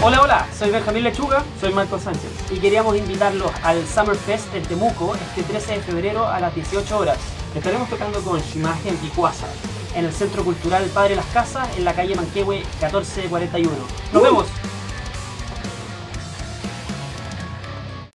Hola, hola, soy Benjamín Lechuga, soy Marco Sánchez y queríamos invitarlos al Summer Fest en Temuco este 13 de febrero a las 18 horas. Estaremos tocando con Shimaje en Picuasa, en el Centro Cultural Padre Las Casas, en la calle Manquehue 1441. ¡Nos vemos!